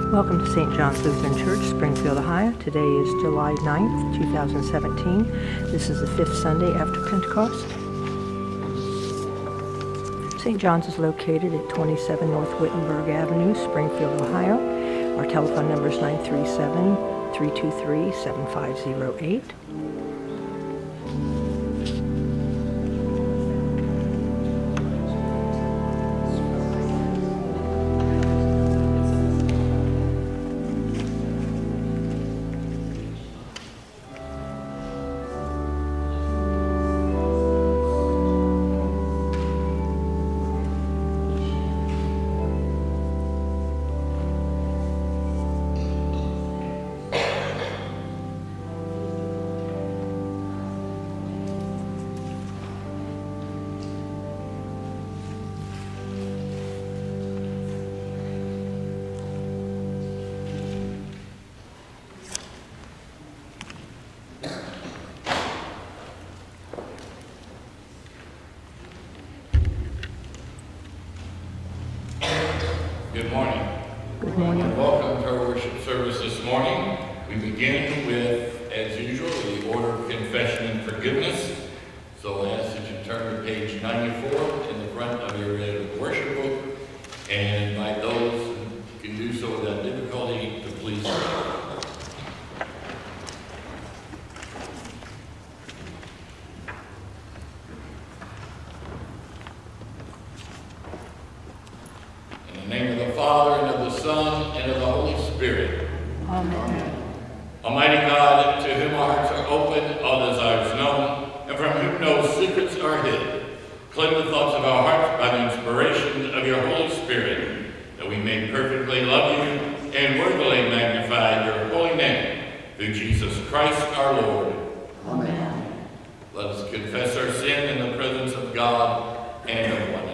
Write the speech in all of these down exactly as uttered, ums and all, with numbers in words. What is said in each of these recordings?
Welcome to Saint John's Lutheran Church, Springfield, Ohio. Today is July ninth, two thousand seventeen. This is the fifth Sunday after Pentecost. Saint John's is located at twenty-seven North Wittenberg Avenue, Springfield, Ohio. Our telephone number is nine three seven, three two three, seven five zero eight. Good morning. Good morning. And welcome to our worship service this morning. We begin with, as usual, the order of confession and forgiveness. So I ask that you turn to page ninety-four in the front of your uh, worship book and invite those who can do so without difficulty to please stand. Father, and of the Son, and of the Holy Spirit. Amen. Almighty God, to whom our hearts are open, all desires known, and from whom no secrets are hid, cleanse the thoughts of our hearts by the inspiration of your Holy Spirit, that we may perfectly love you and worthily magnify your holy name, through Jesus Christ our Lord. Amen. Let us confess our sin in the presence of God and of one another.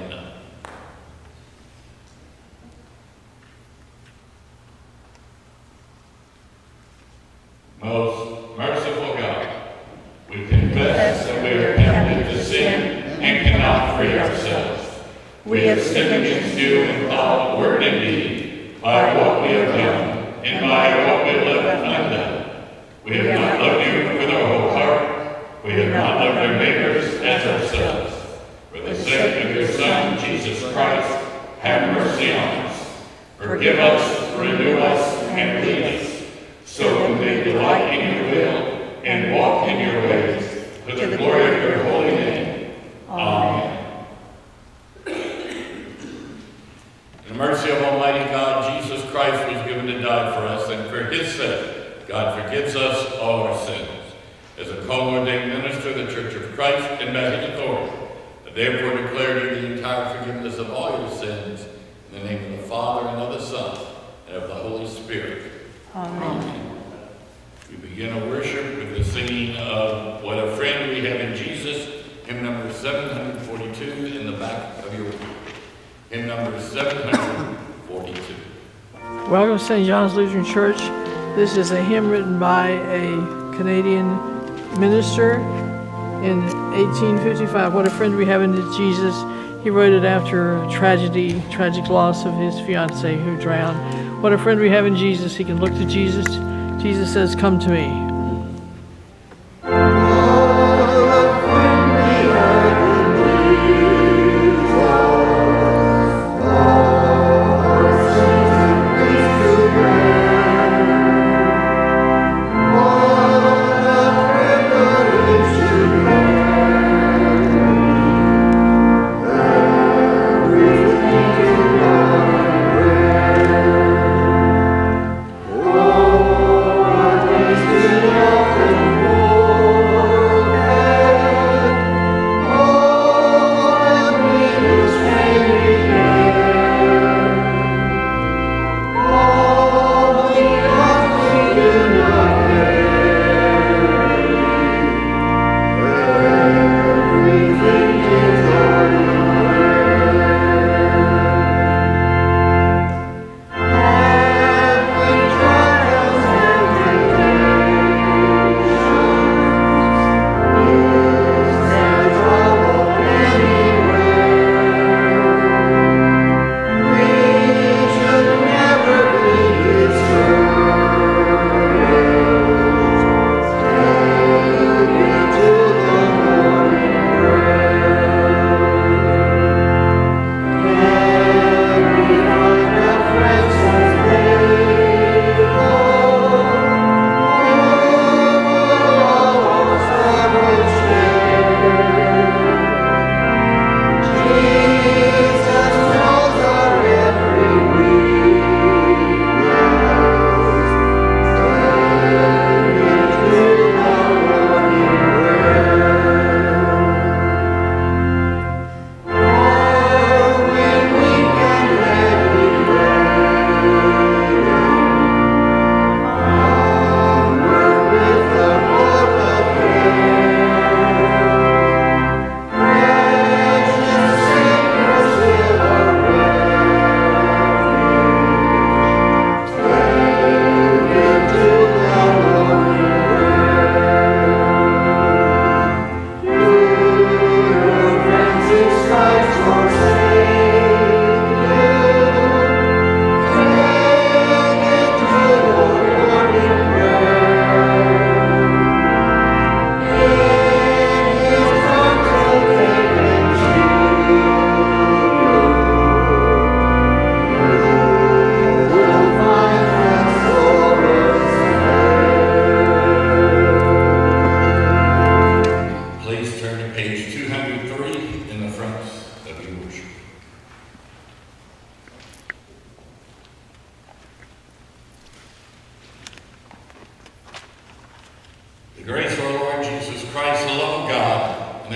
Most merciful God, we confess that we are tempted to sin and cannot free ourselves. We have sinned against you in thought, word, and deed, by what we have done, and by what we have left undone. We have not loved you with our whole heart. We have not loved our neighbors as ourselves. For the sake of your Son, Jesus Christ, have mercy on us. Forgive us, renew us, and lead us, so we may delight in your will and walk in your ways, to the glory of your holy name. Amen. In the mercy of Almighty God, Jesus Christ was given to die for us, and for his sake, God forgives us all our sins. As a co-ordained minister of the Church of Christ and by his authority, I therefore declare to you the entire forgiveness of all your sins, in the name of the Father, and of the Son, and of the Holy Spirit. Amen. Amen. We begin our worship with the singing of What a Friend We Have in Jesus, hymn number seven forty-two in the back of your book. Hymn number seven forty-two. Welcome to Saint John's Lutheran Church. This is a hymn written by a Canadian minister in eighteen fifty-five. What a friend we have in Jesus. He wrote it after a tragedy, tragic loss of his fiancée who drowned. What a friend we have in Jesus. He can look to Jesus. Jesus says, "Come to me." Oh,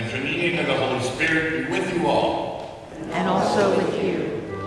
the communion of the Holy Spirit be with you all. And also with you.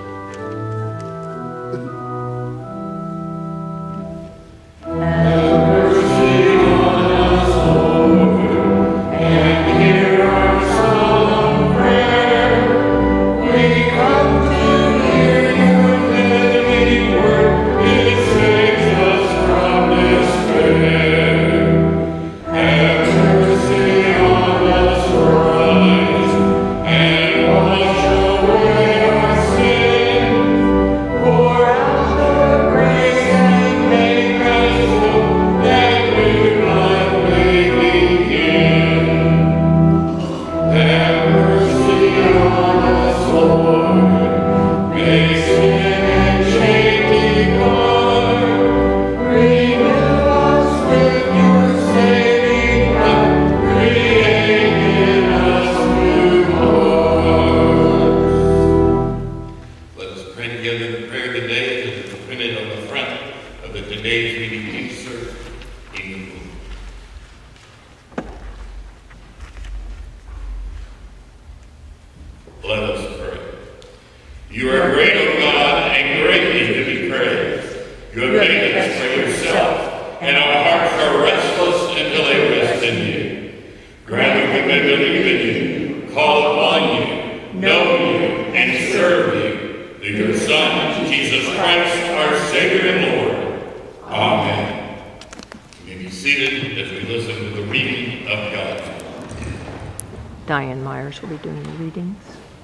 Will be doing the readings.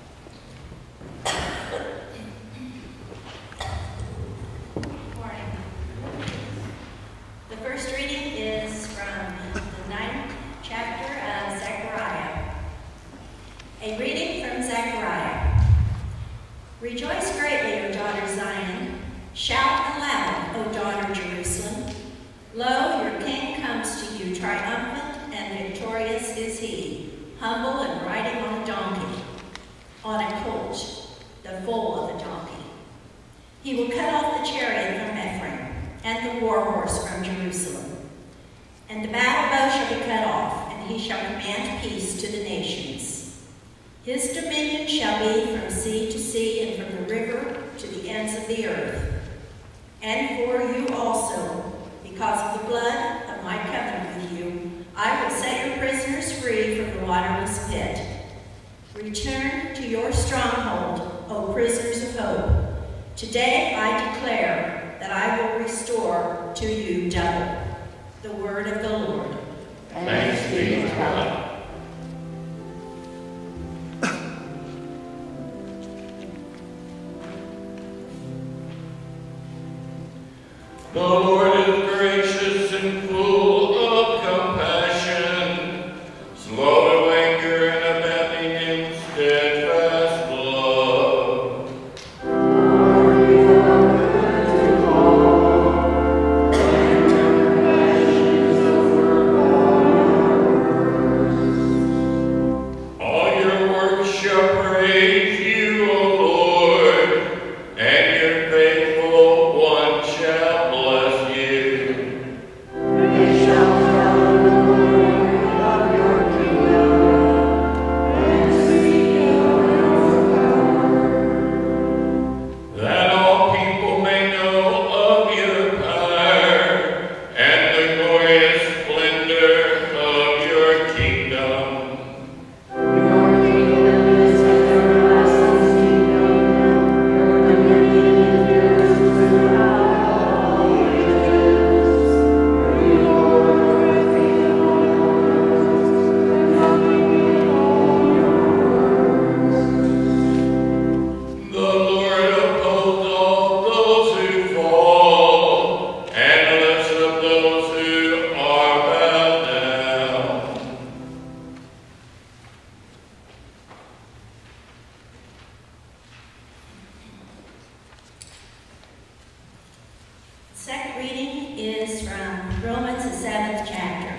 Morning. The first reading is from the ninth chapter of Zechariah. A reading from Zechariah. Rejoice greatly, O daughter Zion. Shout aloud, O daughter Jerusalem. Lo, your king comes to you, triumphant and victorious is he. Humble and riding on a donkey, on a colt, the foal of a donkey. He will cut off the chariot from Ephraim, and the war horse from Jerusalem. And the battle bow shall be cut off, and he shall command peace to the nations. His dominion shall be from sea to sea, and from the river to the ends of the earth. And for you also, because of the blood of my covenant with you, I will set your prisoners free from the waterless pit. Return to your stronghold, O prisoners of hope. Today I declare that I will restore to you double. The word of the Lord. Thanks be to God. The Lord is gracious and full of compassion, slow to anger and abounding in steadfast love. Lord, you are good to all, and your compassion is over all. All your works shall praise you, O Lord, and your faithful one shall bless you. They shall tell the glory of your kingdom and speak of your power, that all people may know of your power and the glorious splendor of your kingdom. Your kingdom is an everlasting kingdom, your dominion endures throughout all ages. You, Lord, are faithful in all your works, loving in all your works. The Lord upholds all those who fall, and lifts up those who are bowed down. Second reading is from Romans, the seventh chapter.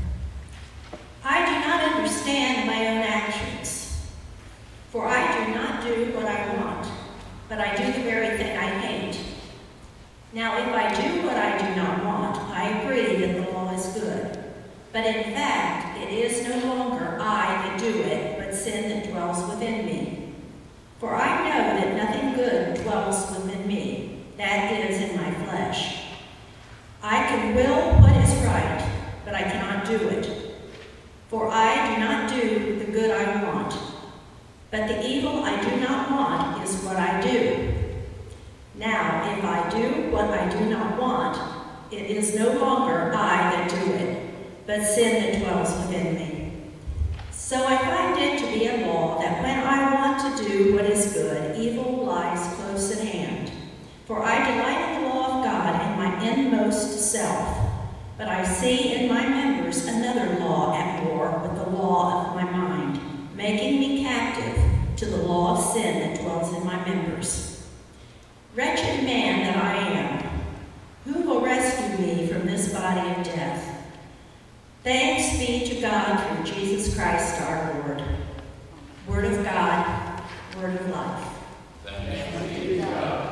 I do not understand my own actions, for I do not do what I want, but I do the very thing I hate. Now if I do what I do not want, I agree that the law is good. But in fact, it is no longer I that do do it, but sin that dwells within me. For I know that nothing good dwells within me, that is, in my flesh. I can will what is right, but I cannot do it. For I do not do the good I want, but the evil I do not want is what I do. Now, if I do what I do not want, it is no longer I that do it, but sin that dwells within me. So I find it to be a law that when I want to do what is good, evil lies close at hand. For I delight in the law of God in my inmost self, but I see in my members another law at war with the law of my mind, making me captive to the law of sin that dwells in my members. Wretched man that I am, who will rescue me from this body of death? Thanks be to God through Jesus Christ our Lord. Word of God, word of life. Thanks be to God.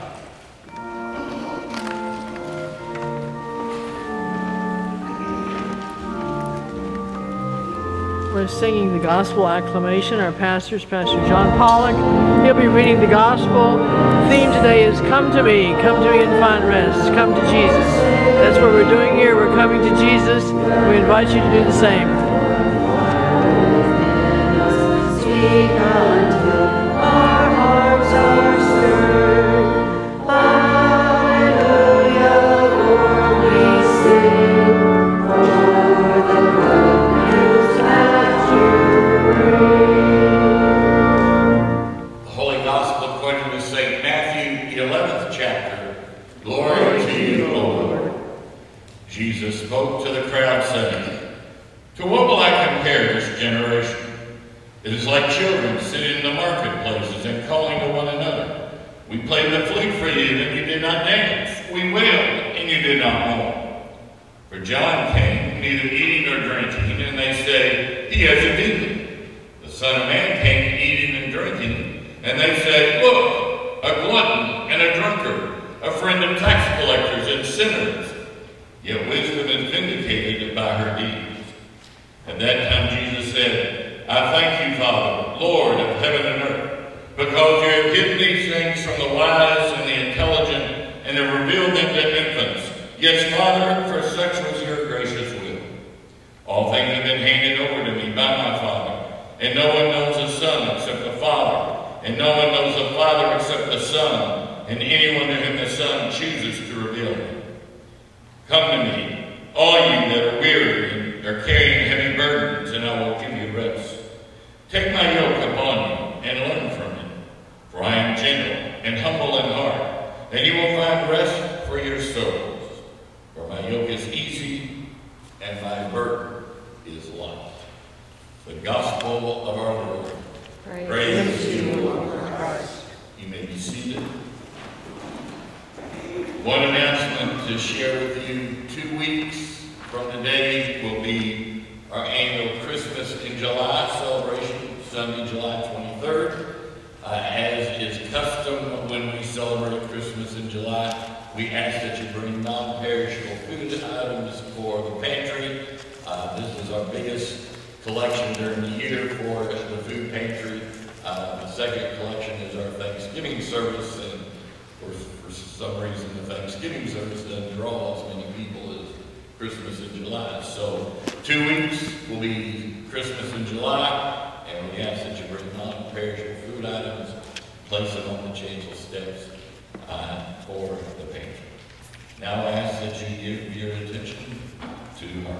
We're singing the gospel acclamation. Our pastor's Pastor John Pollock. He'll be reading the gospel. The theme today is Come to me, come to me and find rest. Come to Jesus. That's what we're doing here. We're coming to Jesus. We invite you to do the same. Speak until our hearts are stirred. Hallelujah, Lord, we sing. For the good news that you bring. The Holy Gospel according to Saint Matthew, the eleventh chapter. Glory to you, Lord. Jesus spoke to the crowd, saying, To what will I compare this generation? It is like children sitting in the marketplaces and calling to one another. We played the flute for you, and you did not dance. We wailed, and you did not mourn. For John came, neither eating nor drinking, and they say, He has a demon. The Son of Man came eating and drinking, and they say, Look, a glutton and a drunkard, a friend of tax collectors and sinners. Yet wisdom is vindicated by her deeds. At that time Jesus said, I thank you, Father, Lord of heaven and earth, because you have hidden these things from the wise and the intelligent, and have revealed them to infants. Yes, Father, for such was your gracious will. All things have been handed over to me by my Father, and no one knows the Son except the Father, and no one knows the Father except the Son, and anyone to whom the Son chooses to reveal him. Come to me, all you that are weary and are carrying heavy burdens, and I will give you rest. Take my yoke upon you and learn from me, for I am gentle and humble in heart, and you will find rest for your souls. For my yoke is easy and my burden is light. The gospel of our Lord. Praise, Praise to you, Lord Lord Christ. You may be seated. One announcement to share with you. Two weeks from today will be our annual Christmas in July celebration, Sunday, July twenty-third. Uh, as is custom when we celebrate Christmas in July, we ask that you bring non-perishable food items for the pantry. Uh, this is our biggest collection during the year for the food pantry. Uh, the second collection is our Thanksgiving service, and for, for some reason the Thanksgiving service doesn't draw as many people as Christmas in July. So two weeks will be Christmas in July, and we ask that you bring non-perishable food items, place them on the chancel steps uh, for the pantry. Now I ask that you give your attention to Mark.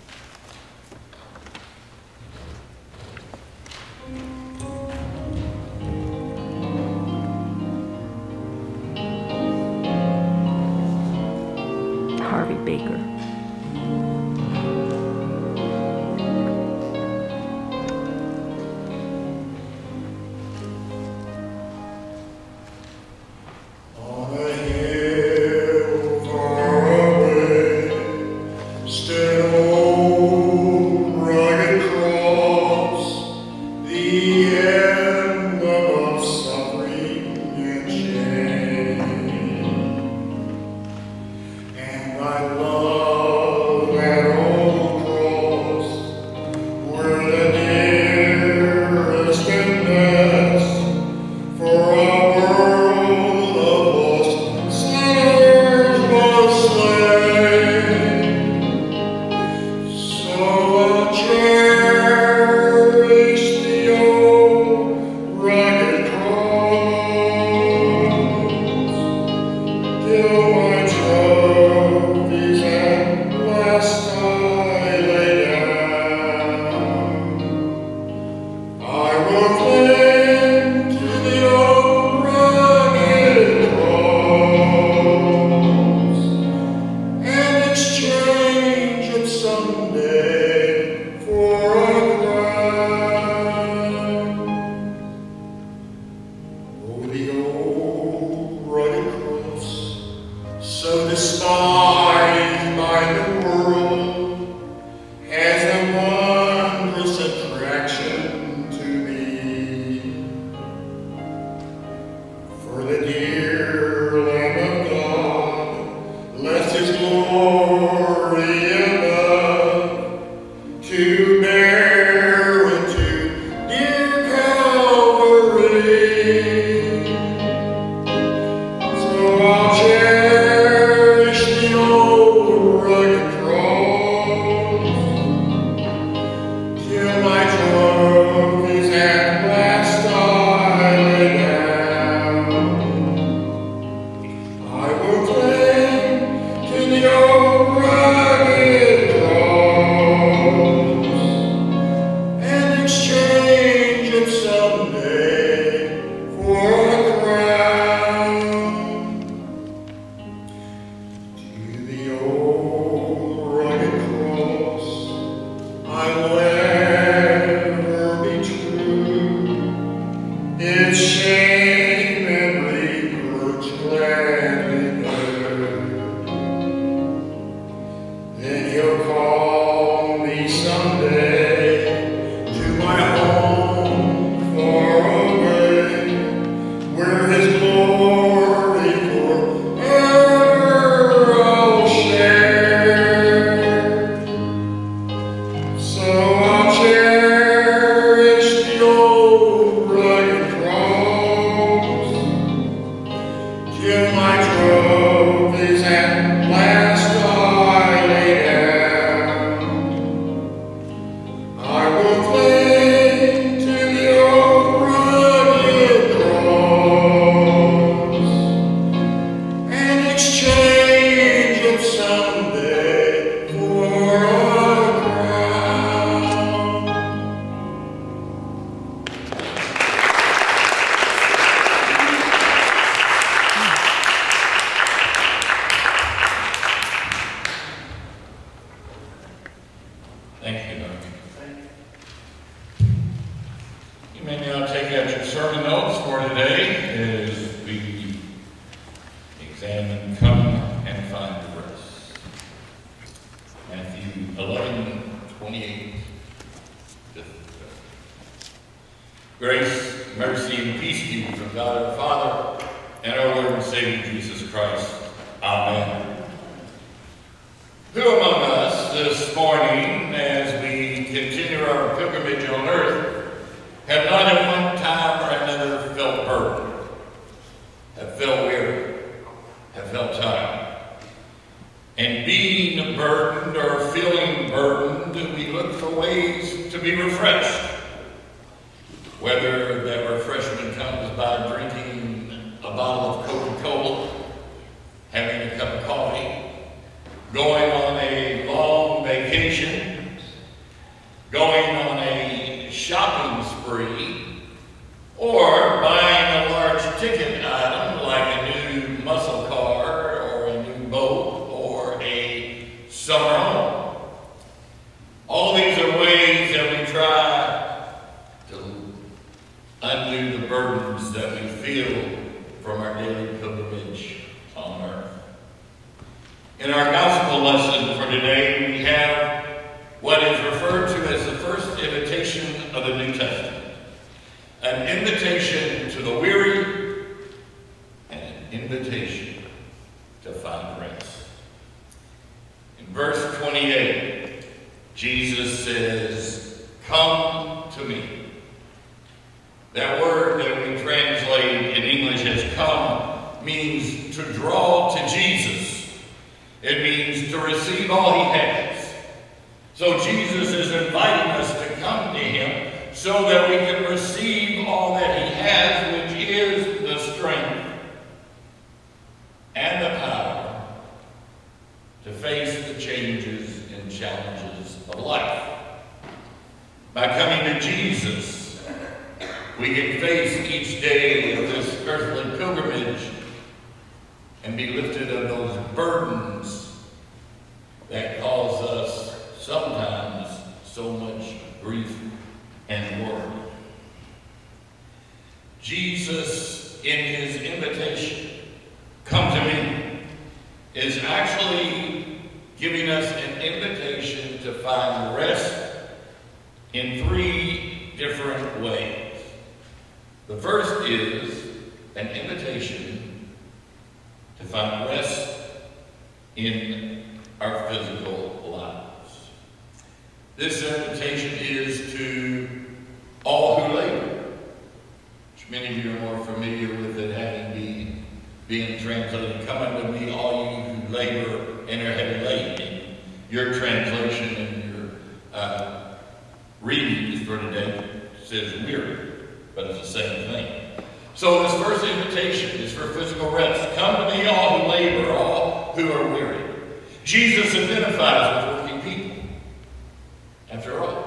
Harvey Baker. On a hill far away stood an old rugged cross, the emblem of suffering and shame. And I love till my trophies at last I lay down. I will cling to the old rugged cross and exchange it someday for a crown. Thank you, Doctor. You may now take out your sermon notes for today as we examine Come and Find Rest. Matthew eleven, twenty-eight. Grace, mercy, and peace to you from God our Father and our Lord and Savior Jesus Christ. Amen. Who among us this morning, as we continue our pilgrimage on earth, have not at one time or another felt burdened, have felt weary, have felt tired? And being burdened or feeling burdened, we look for ways to be refreshed. Whether that refreshment comes by drinking a bottle of Coca-Cola, having a cup of coffee, going on a long vacation, going on a shopping spree, or buying a large ticket item like a new muscle car or a new boat or a summer home. All these are ways that we try to undo the burdens that we feel from our daily pilgrimage on earth. In our gospel lesson for today, we have what is referred to as the first invitation of the New Testament. An invitation to the weary and an invitation to find rest. In verse twenty-eight, Jesus says, "Come to me." That word that we translate in English as come means to draw to Jesus. It means to receive all he has. So Jesus is inviting us to come to him so that we can receive all that he has, which is the strength and the power to face the changes and challenges of life. By coming to Jesus, we can face each day of this earthly pilgrimage and be lifted of those burdens that cause us sometimes so much grief and worry. Jesus, in his invitation, "Come to me," is actually giving us an invitation to find rest in three different ways. The first is an invitation to find rest in our physical lives. This invitation is to all who labor, which many of you are more familiar with it having been being translated, "Come unto me, all you who labor and are heavy laden." Your translation and your uh, readings for today says weary, but it's the same thing. So this first invitation is for physical rest. Come to me, all who labor, all who are weary. Jesus identifies with working people. After all,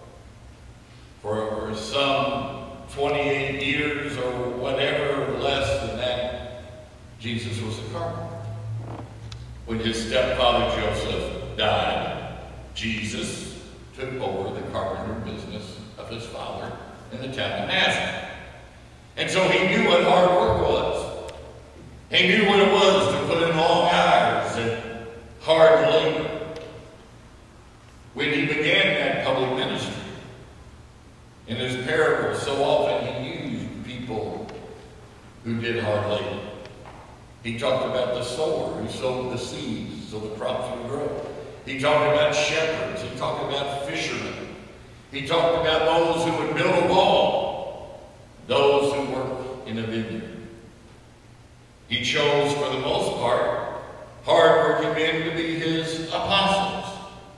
for some twenty-eight years or whatever, less than that, Jesus was a carpenter. When his stepfather Joseph died, Jesus took over the carpenter business of his father in the town of Nazareth. And so he knew what hard work was. He knew what it was to put in long hours and hard labor. When he began that public ministry, in his parables, so often he used people who did hard labor. He talked about the sower who sowed the seeds so the crops would grow. He talked about shepherds. He talked about fishermen. He talked about those who would build a wall, those who work in a vineyard. He chose, for the most part, hard-working men to be his apostles.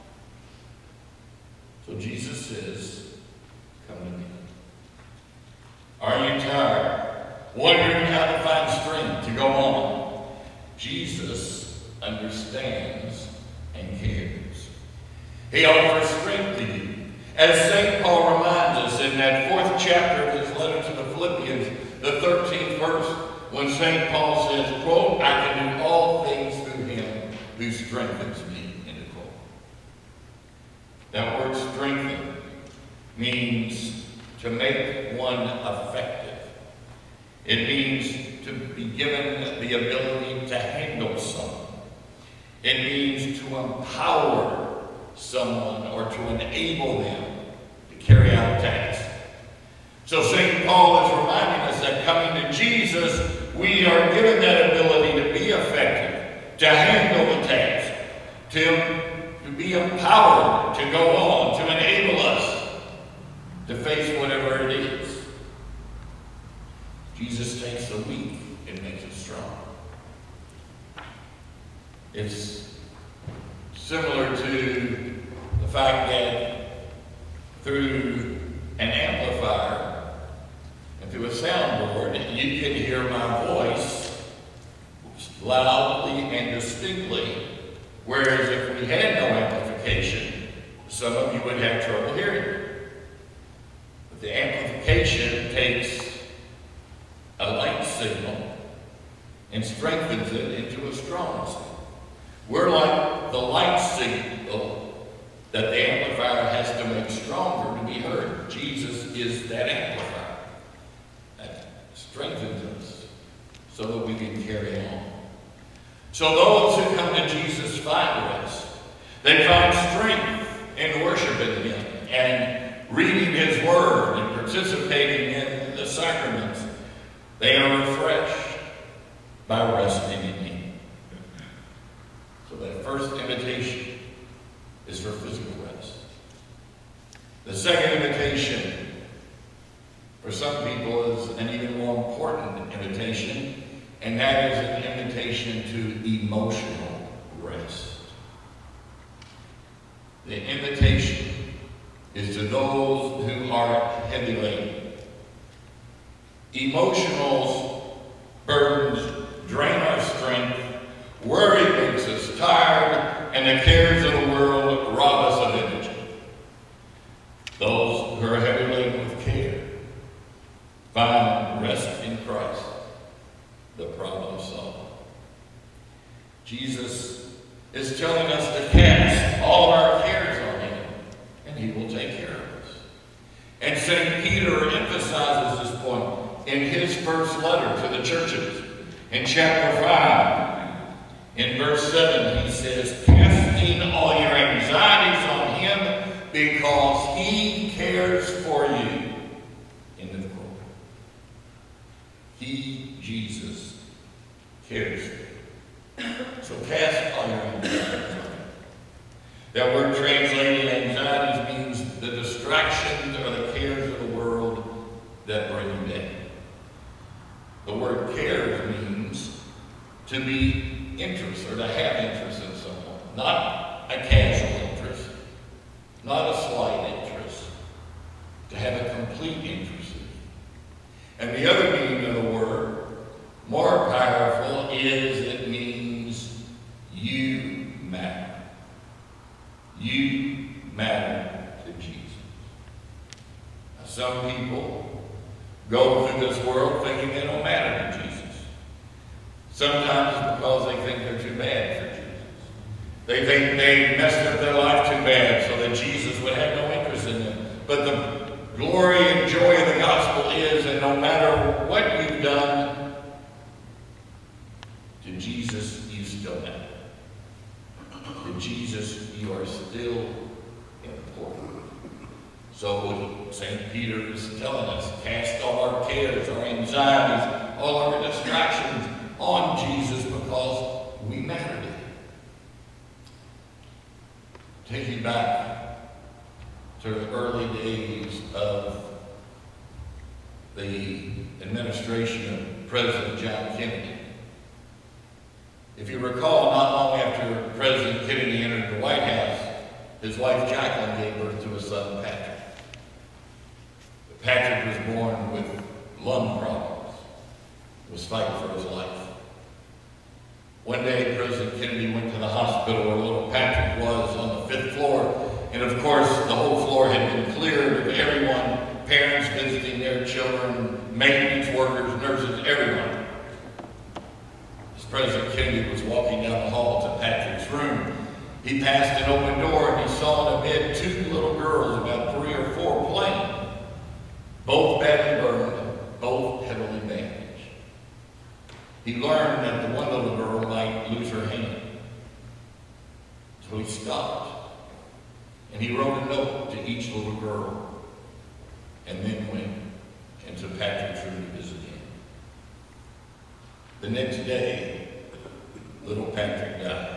So Jesus says, come to me. Are you tired, wondering how to find strength to go on? Jesus understands and cares. He offers strength to you. As Saint Paul reminds us in that fourth chapter of his letter to the Philippians, the thirteenth verse, when Saint Paul says, quote, I can do all things through him who strengthens me, end quote. That word strengthen means to make one effective. It means to be given the ability to handle someone. It means to empower someone or to enable them to carry out tasks. So Saint Paul is reminding us that coming to Jesus, we are given that ability to be effective, to handle the task, to, to be empowered, to go on, to enable us to face whatever it is. Jesus takes the weak and makes it strong. It's similar to the fact that through an amplifier and through a soundboard, you can hear my voice loudly and distinctly, whereas if we had no amplification, some of you would have trouble hearing. But the amplification takes a light signal and strengthens it into a strong signal. We're like the light signal that the amplifier has to make stronger to be heard. Jesus is that amplifier that strengthens us so that we can carry on. So those who come to Jesus find rest. They find strength in worshiping him and reading his word and participating in the sacraments. They are refreshed by resting in him. So that first invitation is for physical rest. The second invitation for some people is an even more important invitation, and that is an invitation to emotional rest. The invitation is to those who are heavy laden. Emotional burdens drain our strength, worry makes us tired, and the cares of the world rob us of energy. Those who are heavy laden with care find rest in Christ, the problem solved. Jesus is telling us to cast all of our cares on him, and he will take care of us. And Saint Peter emphasizes this point in his first letter to the churches. In chapter five, in verse seven, he says, casting all your anxieties on him because he cares for you. End of quote. He, Jesus, cares for you. So cast all your anxieties on him. That word translated anxieties means the distractions or the cares of the world that bring you down. The word cares means to be interest or to have interest in someone. Not a casual interest, not a slight interest. To have a complete interest in. And the other meaning of the word, more powerful, is it means you matter. You matter to Jesus. Now, some people go through this world thinking they don't matter to Jesus. Sometimes it's because they think they're too bad for Jesus. They think they messed up their life too bad so that Jesus would have no interest in them. But the glory and joy of the gospel is that no matter what you've done, to Jesus you still matter. To Jesus you are still important. So Saint Peter is telling us, cast all our cares, our anxieties, all our distractions on Jesus because we matter to him. Take you back to the early days of the administration of President John Kennedy. If you recall, not long after President Kennedy entered the White House, his wife Jacqueline gave birth to a son, Patrick. Patrick was born with lung problems, was fighting for his life. One day, President Kennedy went to the hospital where little Patrick was on the fifth floor, and of course, the whole floor had been cleared of everyone, parents visiting their children, maintenance workers, nurses, everyone. As President Kennedy was walking down the hall to Patrick's room, he passed an open door and he saw in a bed two little girls, about three or four, playing. Both badly burned, both heavily bandaged. He learned that the one little girl might lose her hand. So he stopped and he wrote a note to each little girl and then went into Patrick's room to visit him. The next day, little Patrick died.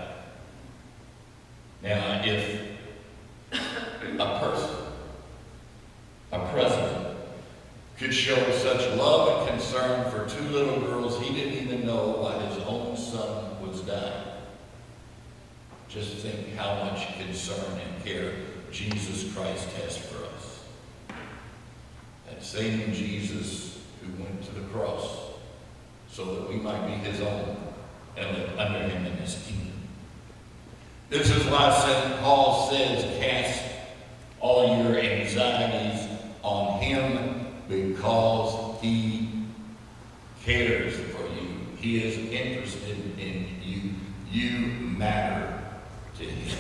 Now, if a person, a president, could show such love and concern for two little girls he didn't even know why his own son was dying, just think how much concern and care Jesus Christ has for us. That same Jesus who went to the cross so that we might be his own and live under him in his kingdom. This is why Saint Paul says, cast all your anxieties on him because he cares for you. He is interested in you. You matter to him.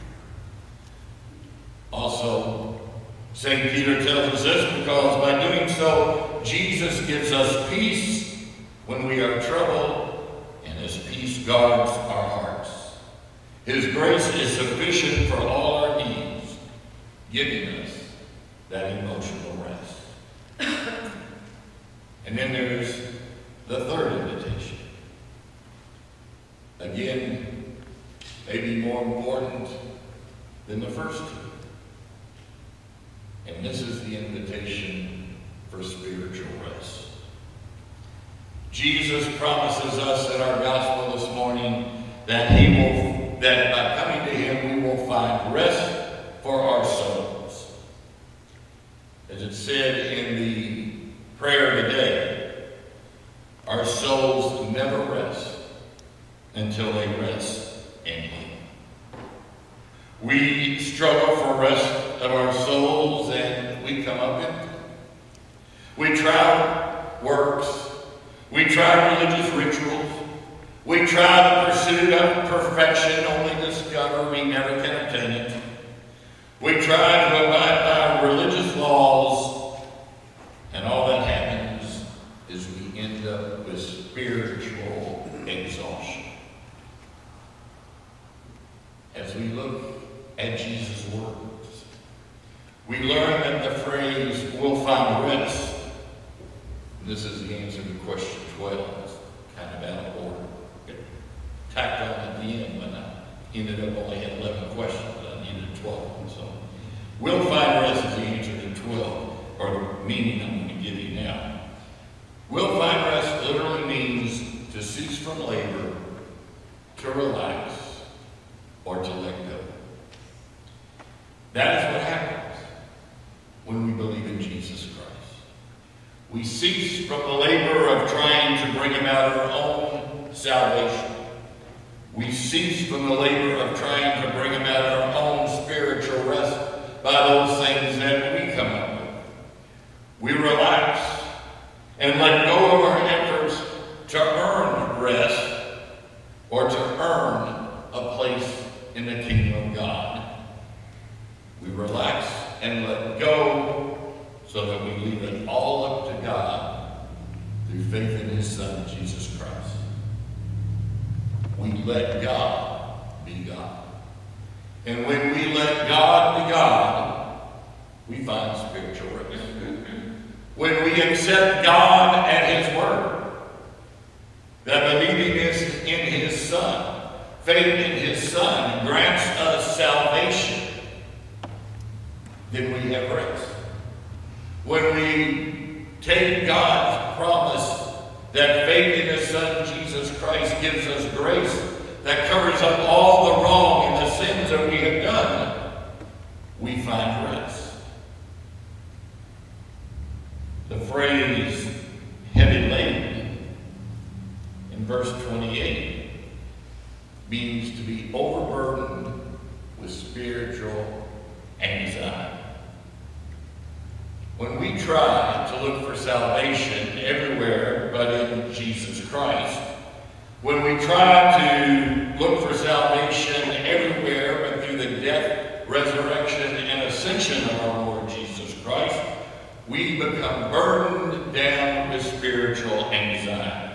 Also, Saint Peter tells us this because by doing so, Jesus gives us peace when we are troubled, and his peace guards our hearts. His grace is sufficient for all our needs, giving us that emotional rest. And then there's the third invitation. Again, maybe more important than the first two. And this is the invitation for spiritual rest. Jesus promises us in our gospel this morning that he will, that by coming to him we will find rest for our souls. As it said in the prayer today, our souls never rest until they rest in him. We struggle for rest of our souls and we come up empty. We try works. We try religious rituals. We try the pursuit of perfection, only discover we never can obtain it. We try to abide by religious laws, and all that happens is we end up with spiritual exhaustion. As we look at Jesus' words, we learn that the phrase, we'll find rest, this is the answer to question twelve. It's kind of out of order. It tacked on at the end when I ended up only had eleven questions. I needed twelve. So, we'll find rest is the answer to twelve, or the meaning I'm going to give you now. Will find rest literally means to cease from labor, to relax, or to let go. That is what happens when we believe in Jesus Christ. We cease from the labor of trying to bring about our own salvation. We cease from the labor of trying to bring about our own spiritual rest by those things that we come up with. We relax and let go of our efforts to earn rest or to earn a place in the kingdom of God. We relax and let go so that we leave it all up to God through faith in his Son, Jesus Christ. We let God be God. And when we let God be God, we find spiritual rest. When we accept God at his word, that believing is in his Son, faith in his Son grants us salvation, then we have rest. When we take God's promise that faith in his Son, Jesus Christ, gives us grace that covers up all the wrong and the sins that we have done, we find rest. The phrase heavy laden in verse twenty-eight means to be overburdened with spiritual anxiety. When we try to look for salvation everywhere but in Jesus Christ, when we try to look for salvation everywhere but through the death, resurrection, and ascension of our Lord Jesus Christ, we become burdened down with spiritual anxiety.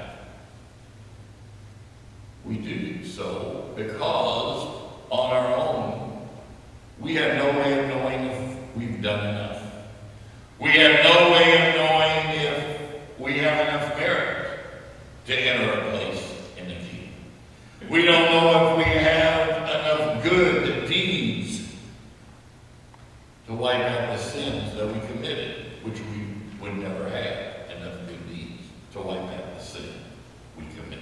We do so because on our own, we have no way of knowing if we've done enough. We have no way of knowing if we have enough merit to enter a place in the kingdom. We don't know if we have enough good deeds to wipe out the sins that we committed, which we would never have enough good deeds to wipe out the sin we committed.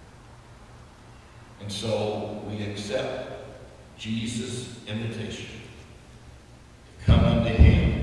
And so we accept Jesus' invitation to come unto him,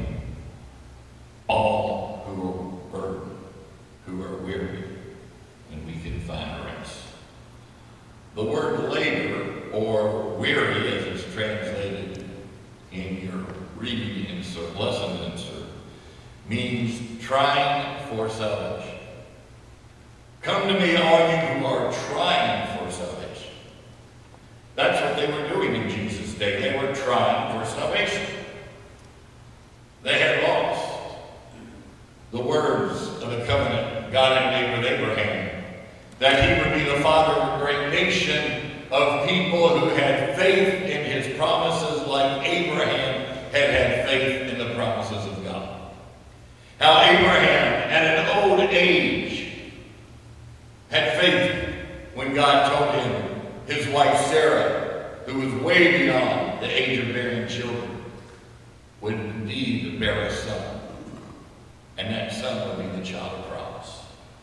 all who are burdened, who are weary, and we can find rest. The word labor, or weary as it's translated in your reading insert, lesson insert, means trying for salvation. Come to me, all you who are trying for salvation. That's what they were doing in Jesus' day. They were trying for salvation. They had lost the words of the covenant God had made with Abraham, that he would be the father of a great nation of people who had faith in his promises like Abraham had had faith in the promises of God. How Abraham, at an old age, had faith when God told him his wife Sarah, who was way beyond the age of bearing children, would indeed bear a son. And that son would be the child of promise.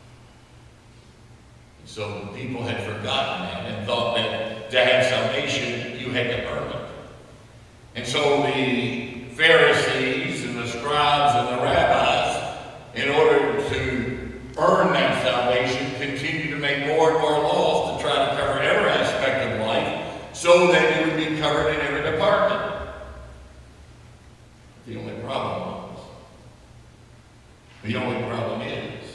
And so people had forgotten that and thought that to have salvation, you had to earn it. And so the Pharisees and the scribes and the rabbis, in order to earn that salvation, continued to make more and more laws to try to cover every aspect of life so that you would be covered in every department. The only problem was, The only problem is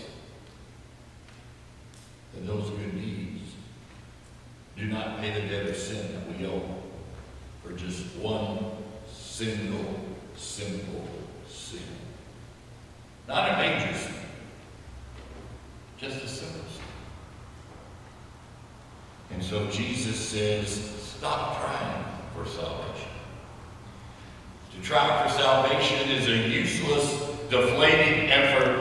that those good deeds do not pay the debt of sin that we owe for just one single, simple sin. Not a major sin, just a simple sin. And so Jesus says, stop trying for salvation. To try for salvation is a useless, deflating effort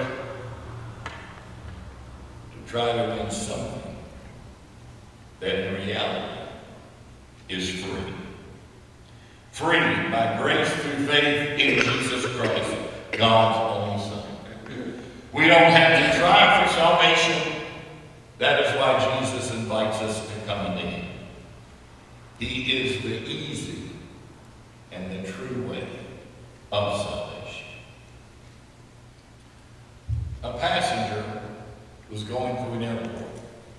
to try to win something that in reality is free. Free by grace through faith in Jesus Christ, God's only Son. We don't have to try for salvation. That is why Jesus invites us to come unto him. He is the easy and the true way of salvation. A passenger was going through an airport.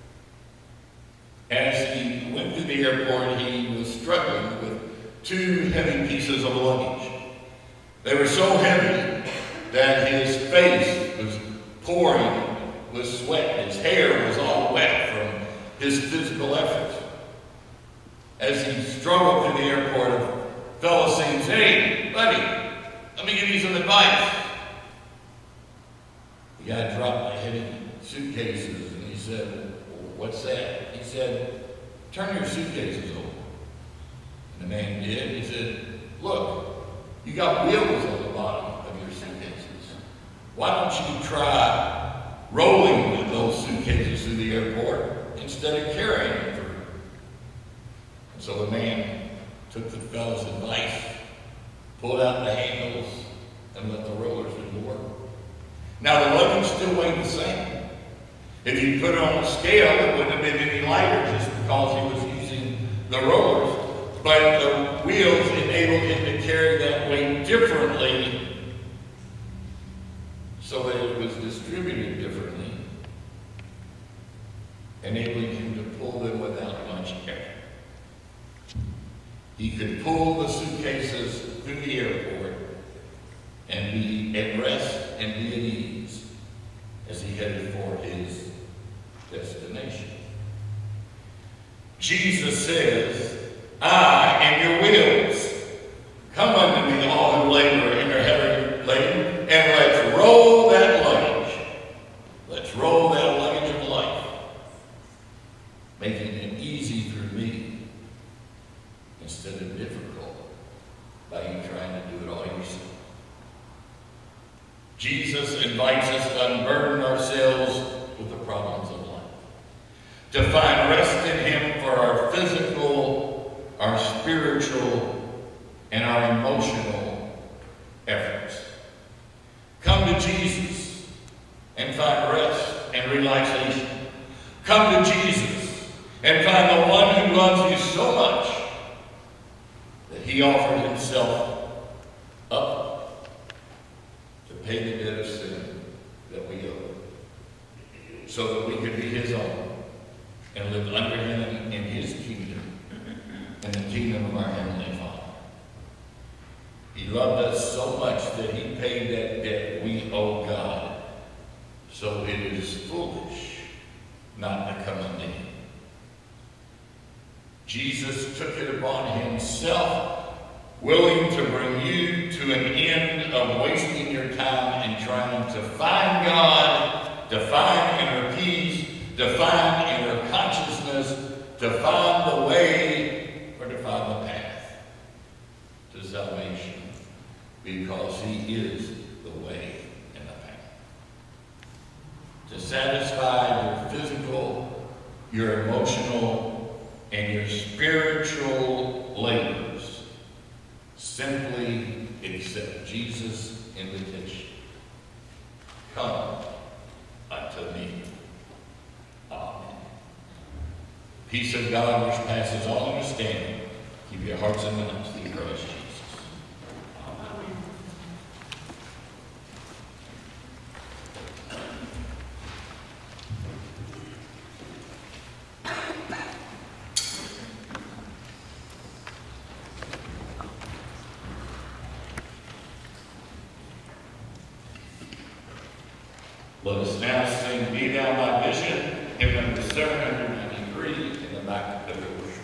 As he went through the airport, he was struggling with two heavy pieces of luggage. They were so heavy that his face was pouring with sweat. His hair was all wet from his physical efforts. As he struggled through the airport, a fellow sings, "Hey, buddy, let me give you some advice." The guy dropped the heavy suitcases and he said, well, "What's that?" He said, "Turn your suitcases over." And the man did. He said, "Look, you got wheels on the bottom of your suitcases. Why don't you try rolling with those suitcases through the airport instead of carrying them through?" And so the man took the fellow's advice, pulled out the handles, and let the rollers do the work. Now the luggage still weighed the same. If you put it on a scale, it wouldn't have been any lighter just because he was using the rollers, but the wheels enabled him to carry that weight differently so that it was distributed differently, enabling him to pull them without much effort. He could pull the suitcases through the airport and be at rest and be at ease as he headed for his destination. Jesus says, I am your wheels. Come unto me, all who labor and are heavy laden, and let's roll that luggage. Let's roll that luggage of life, making it easy through me instead of difficult by you trying to do it all yourself. Jesus invites us to unburden ourselves with the problems of life, to find rest in him for our physical, our spiritual, and our emotional efforts. Come to Jesus and find rest and relaxation. Come to Jesus and find the one who loves you so much that he offered himself up to pay the debt of sin that we owe, so that we could be his own and live under him in his kingdom, in the kingdom of our Heavenly Father. He loved us so much that he paid that debt we owe God, so it is foolish not to come unto him. Jesus took it upon himself, willing to bring you to an end of wasting your time and trying to find God, to find inner peace, to find inner consciousness, to find the way, or to find the path to salvation, because he is the way and the path. To satisfy your physical, your emotional, and your spiritual labors, simply accept Jesus' invitation. Come unto me. Amen. Peace of God which passes all understanding, keep your hearts and minds through Christ Jesus. Amen. Let us now sing Be Thou My Vision, hymn number seven ninety-three in the back of the worship.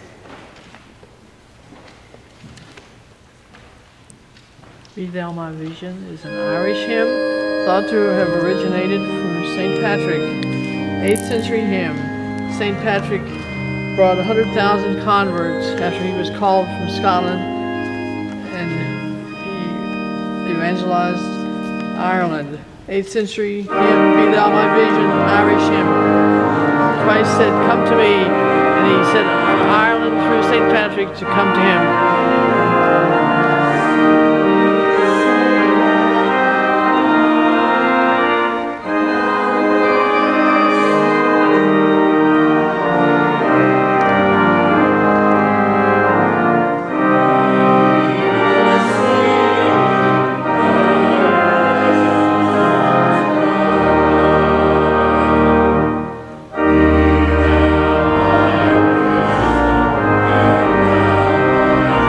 Be Thou My Vision is an Irish hymn thought to have originated from Saint Patrick, eighth century hymn. Saint Patrick brought one hundred thousand converts after he was called from Scotland, and he evangelized Ireland. eighth century hymn, Be Thou My Vision, Irish hymn. Christ said, come to me, and he said, Ireland through Saint Patrick to come to him. Amen.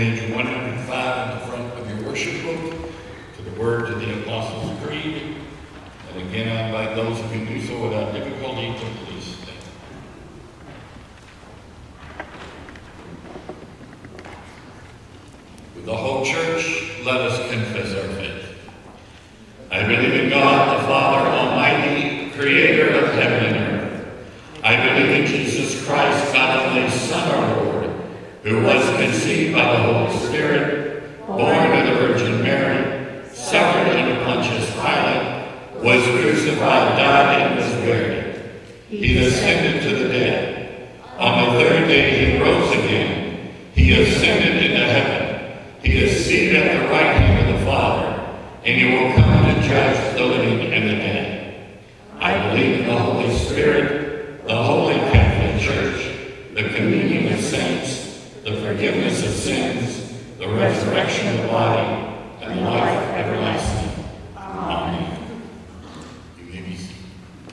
page one hundred five in the front of your worship book, to the words of the Apostles' Creed. And again, I invite those who can do so without difficulty to please stand. With the whole church, let us confess our faith. I believe in God, the Father Almighty, creator of heaven and earth. I believe in Jesus Christ, God's only Son, our Lord, who was conceived by the Holy Spirit, born of the Virgin Mary, suffered under Pontius Pilate, was crucified, died, and was buried. He descended to the dead. On the third day he rose again. He ascended into heaven. He is seated at the right hand of the Father, and he will come to judge the living and the dead. I believe in the Holy Spirit, the Holy Catholic Church, the communion of saints, the forgiveness of sins, the resurrection of the body, and life everlasting. Amen. You may be seated.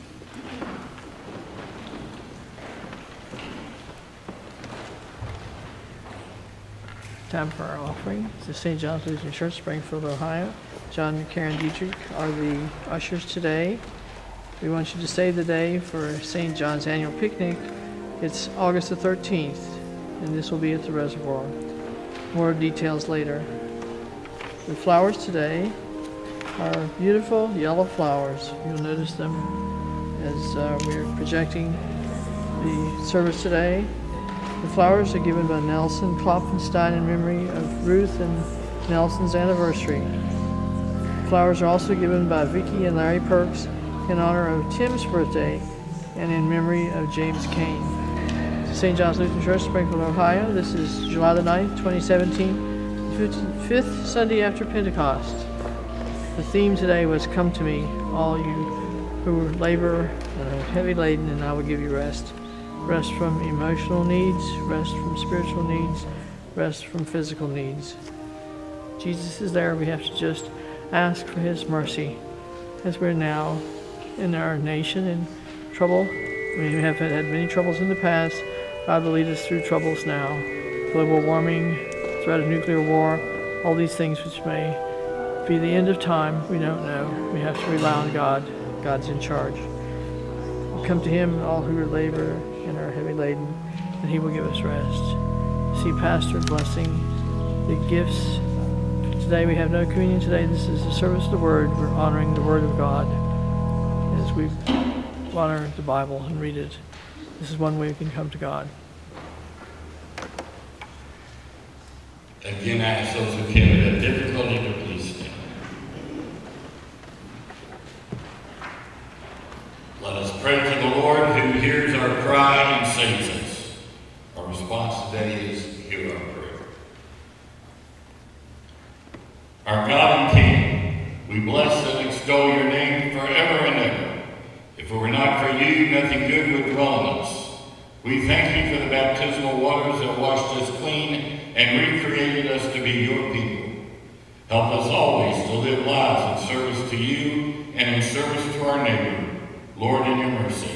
Time for our offering. This is Saint John's Lutheran Church, Springfield, Ohio. John and Karen Dietrich are the ushers today. We want you to save the day for Saint John's annual picnic. It's August the thirteenth, and this will be at the reservoir. More details later. The flowers today are beautiful yellow flowers. You'll notice them as uh, we're projecting the service today. The flowers are given by Nelson Klopfenstein in memory of Ruth and Nelson's anniversary. Flowers are also given by Vicky and Larry Perks in honor of Tim's birthday and in memory of James Kane. Saint John's Lutheran Church, Springfield, Ohio. This is July the ninth, twenty seventeen, the fifth Sunday after Pentecost. The theme today was, "Come to me, all you who labor and are heavy laden, and I will give you rest." Rest from emotional needs, rest from spiritual needs, rest from physical needs. Jesus is there. We have to just ask for his mercy as we're now in our nation in trouble. I mean, we have had many troubles in the past. God will lead us through troubles now. Global warming, threat of nuclear war, all these things which may be the end of time, we don't know. We have to rely on God. God's in charge. We'll come to him, all who are labor and are heavy laden, and he will give us rest. See Pastor blessing the gifts. Today we have no communion today. This is the service of the Word. We're honoring the Word of God as we honor the Bible and read it. This is one way we can come to God. Again, I ask those who can have difficulty to please stand. Let us pray to the Lord who hears our cry and saves us. Our response today is, hear our prayer. Our God and King, we bless and extol your name forever and ever. If it were not for you, nothing good would dwell in us. We thank you for the baptismal waters that washed us clean and recreated us to be your people. Help us always to live lives in service to you and in service to our neighbor. Lord, in your mercy.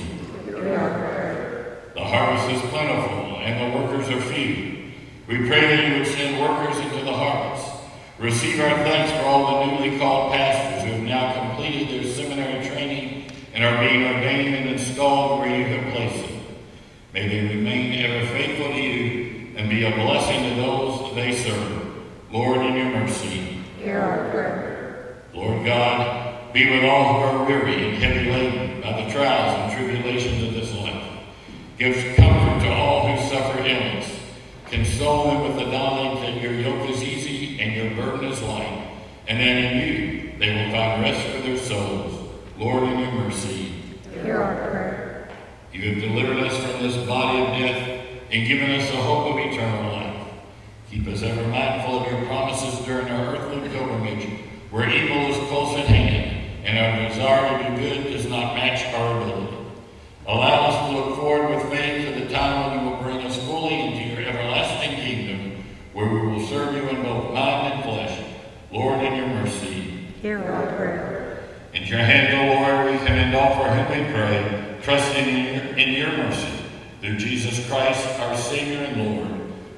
The harvest is plentiful and the workers are few. We pray that you would send workers into the harvest. Receive our thanks for all the newly called pastors who have now completed their seminary training and are being ordained and installed where you have placed them. May they remain ever faithful to you and be a blessing to those they serve. Lord, in your mercy. Hear our prayer. Lord God, be with all who are weary and heavy laden by the trials and tribulations of this life. Give comfort to all who suffer illness. Console them with the knowledge that your yoke is easy and your burden is light, and that in you they will find rest for their souls. Lord, in your mercy. Hear our prayer. You have delivered us from this body of death and given us a hope of eternal life. Keep us ever mindful of your promises during our earthly pilgrimage, where evil is close at hand, and our desire to do good does not match our ability. Allow us to look forward with faith to the time when you will bring us fully into your everlasting kingdom, where we will serve you in both mind and flesh. Lord, in your mercy. Hear our prayer. Into your hands, O Lord, we commend all for whom we pray, trusting in your, in your mercy, through Jesus Christ, our Savior and Lord,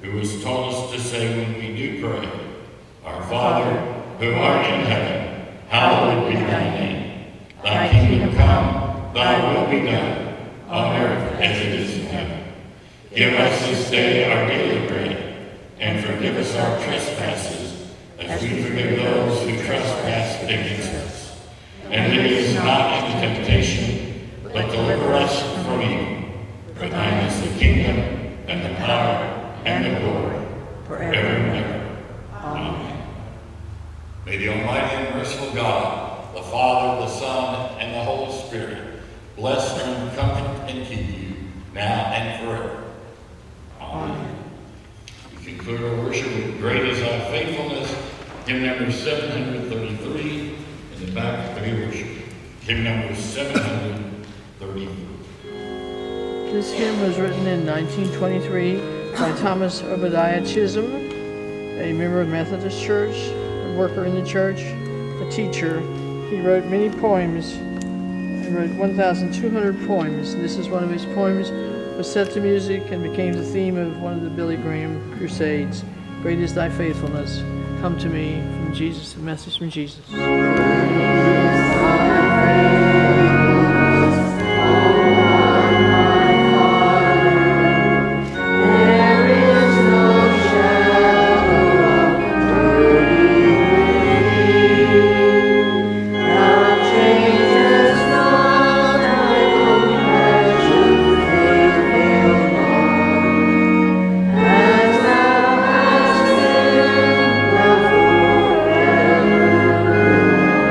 who has taught us to say when we do pray, Our Father, who art in heaven, hallowed be thy name. Thy kingdom come, thy will be done, on earth as it is in heaven. Give us this day our daily bread, and forgive us our trespasses, as we forgive those who trespass against us. And lead us not into temptation, but deliver us from evil. For thine is the kingdom, and the power, and the glory, forever and ever. Amen. May the Almighty and merciful God, the Father, the Son, and the Holy Spirit, bless and comfort and keep you, now and forever. Amen. We conclude our worship with Great Is Thy Faithfulness, hymn number seven hundred thirty-three, in the back of your worship. Hymn number seven hundred thirty-three. This hymn was written in nineteen twenty-three by Thomas Obadiah Chisholm, a member of Methodist Church, a worker in the church, a teacher. He wrote many poems. He wrote one thousand two hundred poems. This is one of his poems, was set to music and became the theme of one of the Billy Graham crusades. Great is thy faithfulness. Come to me from Jesus, a message from Jesus. Thank you.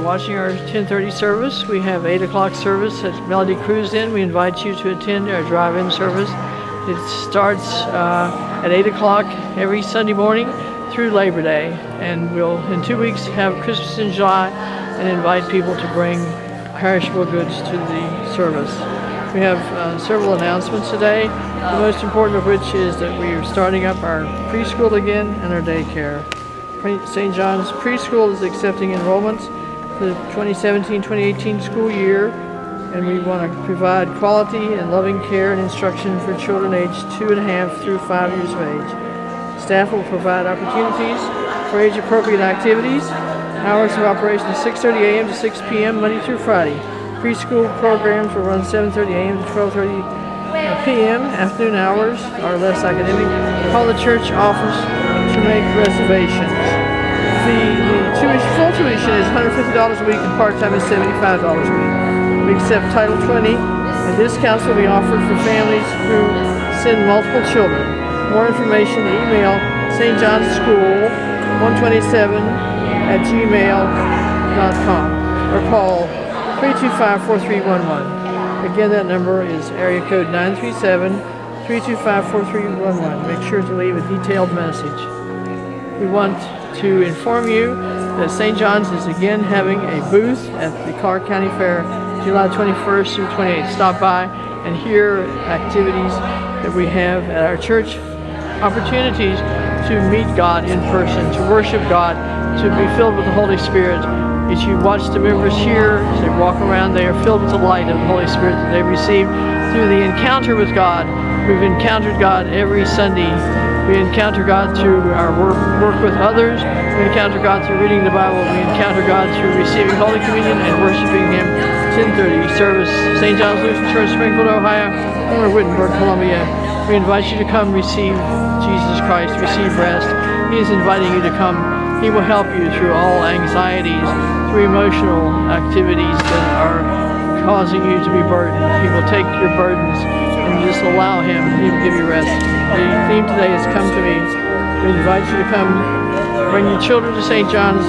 watching our ten thirty service. We have eight o'clock service at Melody Cruise Inn. We invite you to attend our drive-in service. It starts uh, at eight o'clock every Sunday morning through Labor Day, and we'll in two weeks have Christmas in July and invite people to bring perishable goods to the service. We have uh, several announcements today, the most important of which is that we are starting up our preschool again and our daycare. Saint John's Preschool is accepting enrollments for the twenty seventeen twenty eighteen school year, and we want to provide quality and loving care and instruction for children aged two and a half through five years of age. Staff will provide opportunities for age-appropriate activities. Hours of operation is six thirty a m to six p m Monday through Friday. Preschool programs will run seven thirty a m to twelve thirty p m Afternoon hours are less academic. Call the church office to make reservations. The, the tuition, full tuition is one hundred fifty dollars a week and part-time is seventy-five dollars a week. We accept Title twenty, and discounts will be offered for families who send multiple children. More information, email Saint John's School one twenty-seven at gmail dot com or call three two five, four three one one. Again, that number is area code nine three seven, three two five, four three one one. Make sure to leave a detailed message. We want to inform you that Saint John's is again having a booth at the Clark County Fair July twenty-first through twenty-eighth. Stop by and hear activities that we have at our church, opportunities to meet God in person, to worship God, to be filled with the Holy Spirit. As you watch the members here, as they walk around, they are filled with the light of the Holy Spirit that they received through the encounter with God. We've encountered God every Sunday. We encounter God through our work, work with others. We encounter God through reading the Bible. We encounter God through receiving Holy Communion and worshiping Him. ten thirty service, Saint John's Lutheran Church, Springfield, Ohio, N Wittenberg, Columbia. We invite you to come receive Jesus Christ, receive rest. He is inviting you to come. He will help you through all anxieties, through emotional activities that are causing you to be burdened. He will take your burdens and just allow Him. He will give you rest. The theme today is Come to Me. We invite you to come bring your children to Saint John's,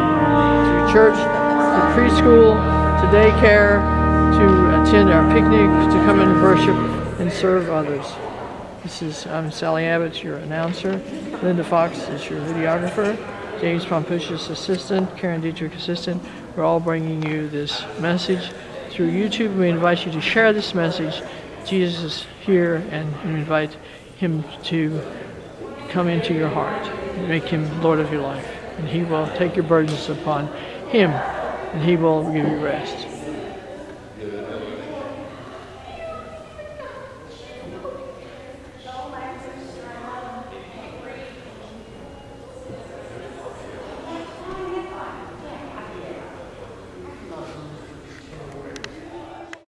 to church, to preschool, to daycare, to attend our picnic, to come and worship and serve others. This is, I'm Sally Abbott, your announcer. Linda Fox is your videographer. James Pompush's assistant, Karen Dietrich assistant. We're all bringing you this message through YouTube. We invite you to share this message. Jesus is here, and we invite Him to come into your heart. Make Him Lord of your life. And He will take your burdens upon Him, and He will give you rest.